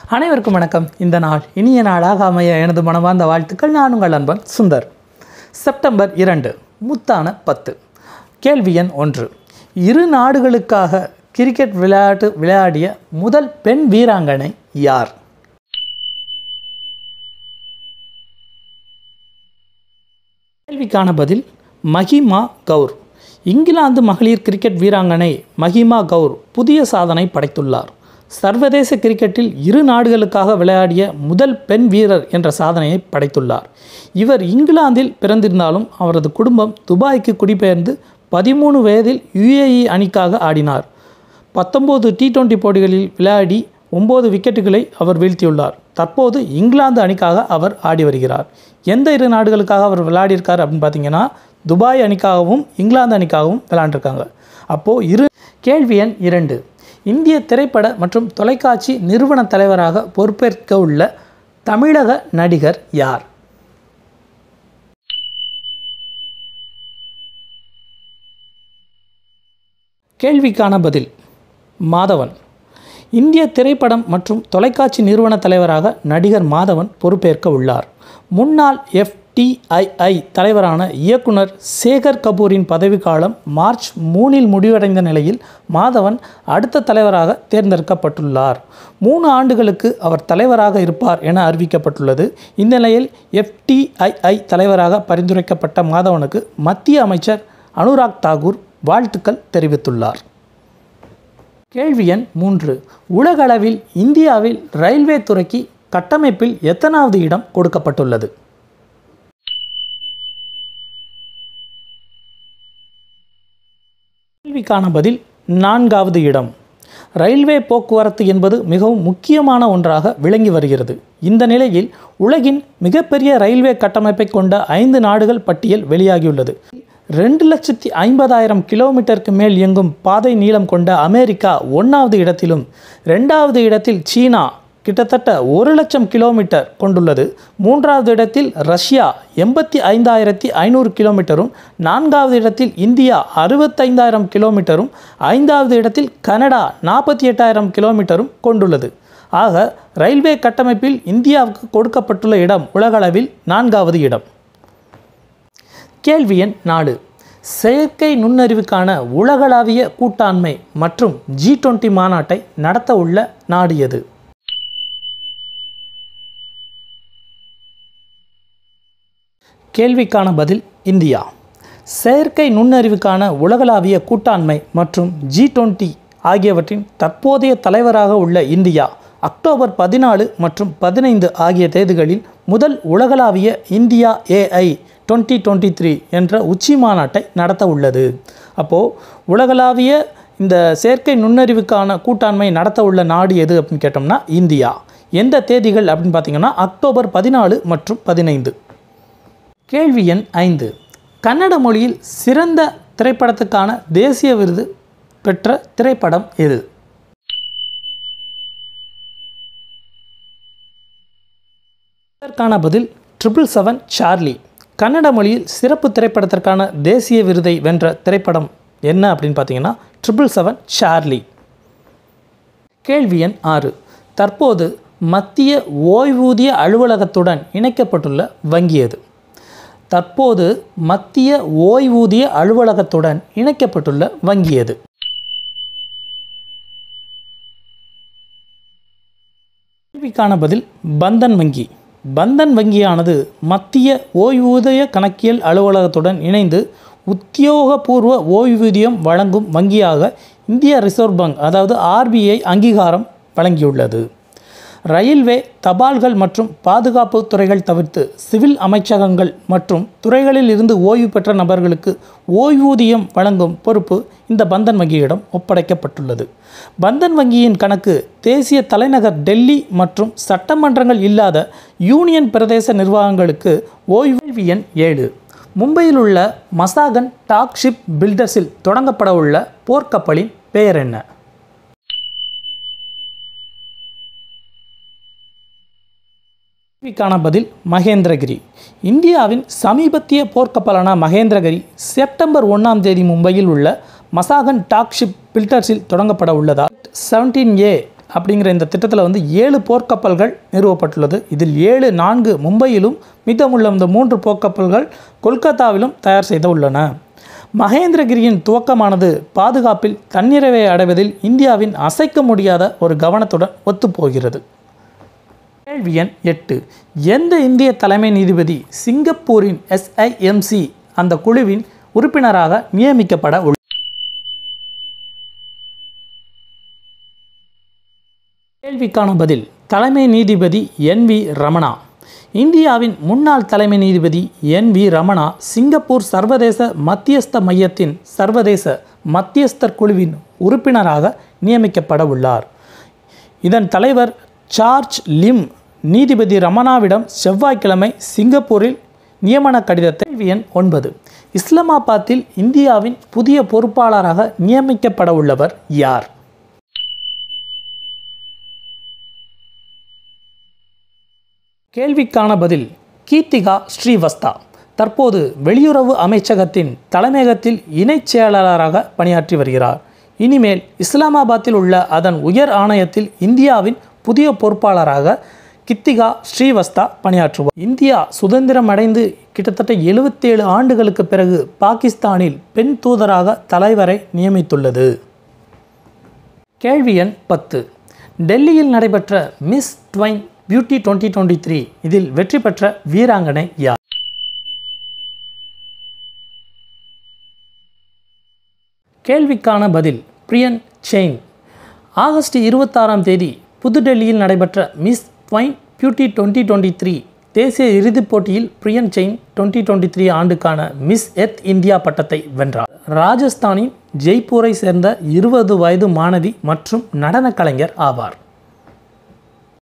அனைவருக்கும் வணக்கம். இந்த நாள் இனிய நாளாக அமைய எனது மனமார்ந்த வாழ்த்துக்கள். நான் உங்கள் நண்பன் சுந்தர். செப்டம்பர் 2 முத்தான 10. கேள்வி எண் 1. இரு நாடுகளுக்காக கிரிக்கெட் விளையாடிய முதல் பெண் வீராங்கனை யார்? கேள்விக்கான பதில் மஹிமா கவுர். இங்கிலாந்து மகளிர் கிரிக்கெட் வீராங்கனை மஹிமா கவுர் புதிய சாதனை படைத்துள்ளார். சர்வதேச கிரிக்கெட்டில் இரு நாடுகளுக்காக விளையாடிய முதல் பெண் வீரர் என்ற சாதனையை படைத்துள்ளார். இவர் இங்கிலாந்தில் பிறந்திருந்தாலும் அவரது குடும்பம் துபாய்க்கு குடிபெயர்ந்து 13 வயதில் UAE அணிக்காக ஆடினார். 19 T20 போட்டிகளில் விளையாடி 9 விக்கெட்டுகளை அவர் வீழ்த்தியுள்ளார். தற்போது இங்கிலாந்து அணிக்காக அவர் ஆடி வருகிறார். எந்த இரு நாடுகளுக்காக அவர் விளையாடியிருக்கார் அப்படின்னு பார்த்தீங்கன்னா, துபாய் அணிக்காகவும் இங்கிலாந்து அணிக்காகவும் விளையாண்டுருக்காங்க. அப்போது கேள்வி எண் 2. இந்திய திரைப்பட மற்றும் தொலைக்காட்சி நிறுவன தலைவராக பொறுப்பேற்க உள்ள தமிழக நடிகர் யார்? கேள்விக்கான பதில் மாதவன். இந்திய திரைப்படம் மற்றும் தொலைக்காட்சி நிறுவன தலைவராக நடிகர் மாதவன் பொறுப்பேற்க உள்ளார். முன்னாள் FTII தலைவரான இயக்குனர் சேகர் கபூரின் பதவிக்காலம் மார்ச் 3 முடிவடைந்த நிலையில் மாதவன் அடுத்த தலைவராக தேர்ந்தெடுக்கப்பட்டுள்ளார். 3 ஆண்டுகளுக்கு அவர் தலைவராக இருப்பார் என அறிவிக்கப்பட்டுள்ளது. இந்த நிலையில் FTII தலைவராக பரிந்துரைக்கப்பட்ட மாதவனுக்கு மத்திய அமைச்சர் அனுராக் தாக்கூர் வாழ்த்துக்கள் தெரிவித்துள்ளார். கேள்வி எண் 3. உலகளவில் இந்தியாவில் ரயில்வே துறைக்கு கட்டமைப்பில் எத்தனாவது இடம் கொடுக்கப்பட்டுள்ளது? கேள்விக்கான பதில் 4வது இடம். ரயில்வே போக்குவரத்து என்பது மிகவும் முக்கியமான ஒன்றாக விளங்கி வருகிறது. இந்த நிலையில் உலகின் மிகப்பெரிய ரயில்வே கட்டமைப்பை கொண்ட 5 நாடுகள் பட்டியல் வெளியாகியுள்ளது. 2,50,000 கிலோமீட்டருக்கு மேல் இயங்கும் பாதை நீளம் கொண்ட அமெரிக்கா 1வது இடத்திலும், 2வது இடத்தில் சீனா கிட்டத்தட்ட 1,00,000 கிலோமீட்டர் கொண்டுள்ளது. 3வது இடத்தில் ரஷ்யா 85,500 கிலோமீட்டரும், 4வது இடத்தில் இந்தியா 65,000 கிலோமீட்டரும், 5வது இடத்தில் கனடா 48,000 கிலோமீட்டரும் கொண்டுள்ளது. ஆக ரயில்வே கட்டமைப்பில் இந்தியாவுக்கு கொடுக்கப்பட்டுள்ள இடம் உலகளவில் 4வது இடம். கேள்வி எண் 4. செயற்கை நுண்ணறிவுக்கான உலகளாவிய கூட்டாண்மை மற்றும் G20 மாநாட்டை நடத்த உள்ள நாடு எது? கேள்விக்கான பதில் இந்தியா. செயற்கை நுண்ணறிவுக்கான உலகளாவிய கூட்டாண்மை மற்றும் G20 ஆகியவற்றின் தற்போதைய தலைவராக உள்ள இந்தியா அக்டோபர் 14 மற்றும் 15 ஆகிய தேதிகளில் முதல் உலகளாவிய இந்தியா AI 2023 என்ற உச்சி மாநாட்டை நடத்த உள்ளது. அப்போது உலகளாவிய இந்த செயற்கை நுண்ணறிவுக்கான கூட்டாண்மை நடத்த உள்ள நாடு எது அப்படின்னு கேட்டோம்னா இந்தியா. எந்த தேதிகள் அப்படின்னு பார்த்தீங்கன்னா அக்டோபர் 14 மற்றும் 15. கேள்வி எண் 5. கன்னட மொழியில் சிறந்த திரைப்படத்துக்கான தேசிய விருது பெற்ற திரைப்படம் எது? இதற்கான பதில் 777 சார்லி. கன்னட மொழியில் சிறப்பு திரைப்படத்திற்கான தேசிய விருதை வென்ற திரைப்படம் என்ன அப்படின்னு பார்த்தீங்கன்னா 777 சார்லி. கேள்வி எண் 6. தற்போது மத்திய ஓய்வூதிய அலுவலகத்துடன் இணைக்கப்பட்டுள்ள வங்கி எது? தற்போது மத்திய ஓய்வூதிய அலுவலகத்துடன் இணைக்கப்பட்டுள்ள வங்கி எது? கேள்விக்கான பதில் பந்தன் வங்கி. பந்தன் வங்கியானது மத்திய ஓய்வூதிய கணக்கியல் அலுவலகத்துடன் இணைந்து உத்தியோகபூர்வ ஓய்வூதியம் வழங்கும் வங்கியாக இந்திய ரிசர்வ் வங்கி அதாவது RBI அங்கீகாரம் வழங்கியுள்ளது. ரயில்வே, தபால்கள் மற்றும் பாதுகாப்பு துறைகள் தவிர்த்து சிவில் அமைச்சகங்கள் மற்றும் துறைகளில் இருந்து ஓய்வு பெற்ற நபர்களுக்கு ஓய்வூதியம் வழங்கும் பொறுப்பு இந்த பந்தன் வங்கியிடம் ஒப்படைக்கப்பட்டுள்ளது. பந்தன் வங்கியின் கணக்கு தேசிய தலைநகர் டெல்லி மற்றும் சட்டமன்றங்கள் இல்லாத யூனியன் பிரதேச நிர்வாகங்களுக்கு ஓய்வு. எண் 7. மும்பையில் உள்ள மசாகன் டாக் ஷிப் பில்டர்ஸில் தொடங்கப்பட உள்ள போர்க்கப்பலின் பெயர் என்ன? கேள்விக்கான பதில் மகேந்திரகிரி. இந்தியாவின் சமீபத்திய போர்க்கப்பலான மகேந்திரகிரி செப்டம்பர் 1ஆம் தேதி மும்பையில் உள்ள மசாகன் டாக் ஷிப் பில்டர்ஸில் தொடங்கப்பட உள்ளதால் 17A அப்படிங்கிற இந்த திட்டத்தில் வந்து 7 போர்க்கப்பல்கள் நிறுவப்பட்டுள்ளது. இதில் 4 மும்பையிலும் மீதமுள்ள இந்த 3 போர்க்கப்பல்கள் கொல்கத்தாவிலும் தயார் செய்து உள்ளன. மகேந்திரகிரியின் துவக்கமானது பாதுகாப்பில் தன்னிறைவை அடைவதில் இந்தியாவின் அசைக்க முடியாத ஒரு கவனத்துடன் ஒத்துப்போகிறது. கேள்வி எண் 8. எந்த இந்திய தலைமை நீதிபதி சிங்கப்பூரின் SIMC அந்த குழுவின் உறுப்பினராக நியமிக்கப்பட உள்ளார்? கேள்விக்கான பதில் தலைமை நீதிபதி NV ரமணா. இந்தியாவின் முன்னாள் தலைமை நீதிபதி NV ரமணா சிங்கப்பூர் சர்வதேச மத்தியஸ்த மையத்தின் சர்வதேச மத்தியஸ்தர் குழுவின் உறுப்பினராக நியமிக்கப்பட உள்ளார். இதன் தலைவர் சார்ஜ் லிம் நீதிபதி ரமணாவிடம் செவ்வாய்க்கிழமை சிங்கப்பூரில் நியமன கடிதத்தை. கேள்வி எண் 9. இஸ்லாமாபாத்தில் இந்தியாவின் புதிய பொறுப்பாளராக நியமிக்கப்பட உள்ளவர் யார்? கேள்விக்கான பதில் கீர்த்திகா ஸ்ரீவஸ்தா. தற்போது வெளியுறவு அமைச்சகத்தின் தலைமையகத்தில் இணைச் செயலாளராக பணியாற்றி வருகிறார். இனிமேல் இஸ்லாமாபாத்தில் உள்ள அதன் உயர் ஆணையத்தில் இந்தியாவின் புதிய பொறுப்பாளராக கீர்த்திகா ஸ்ரீவஸ்தா பணியாற்றுவார். இந்தியா சுதந்திரம் அடைந்து கிட்டத்தட்ட 77 ஆண்டுகளுக்கு பிறகு பாகிஸ்தானில் பெண் தூதராக தலைவரை நியமித்துள்ளது. கேள்வி எண் 10. டெல்லியில் நடைபெற்ற மிஸ் ட்வைன் பியூட்டி 2023 இதில் வெற்றி பெற்ற வீராங்கனை யார்? கேள்விக்கான பதில் பிரியன் செயின். ஆகஸ்ட் 26ஆம் தேதி புதுடெல்லியில் நடைபெற்ற மிஸ் ட்வைன் பியூட்டி 2023 தேசிய இறுதிப் போட்டியில் பிரியன் செயின் 2023 ஆண்டுக்கான மிஸ் எர்த் இந்தியா பட்டத்தை வென்றார். ராஜஸ்தானின் ஜெய்ப்பூரை சேர்ந்த 20 வயது மாணவி மற்றும் நடன கலைஞர் ஆவார்.